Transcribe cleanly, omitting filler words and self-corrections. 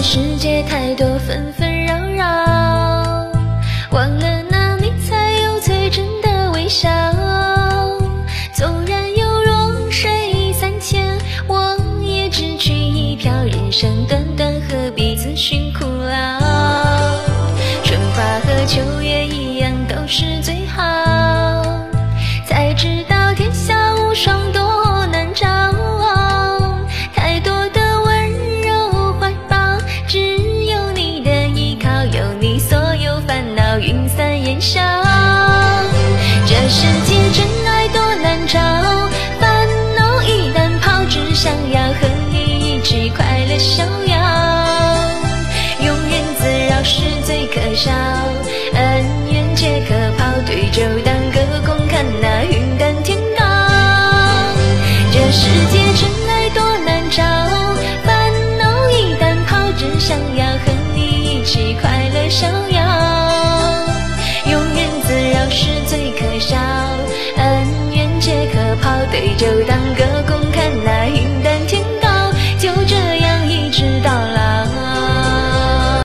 世界太多纷纷扰扰，忘了那你才有最真的微笑。纵然有弱水三千，我也只取一瓢。人生短短，何必自寻苦劳？春花和秋月一样，都是最好。才知道天下无双多难找。云散烟消，这世界真爱多难找，烦恼一旦抛，只想要和你一起快乐逍遥。永远自扰是最可笑，恩怨皆可抛，对酒当歌，共看那云淡天高。这世界真爱多难找，烦恼一旦抛，只想要和你一起快乐逍遥。是最可笑，恩怨皆可抛，对酒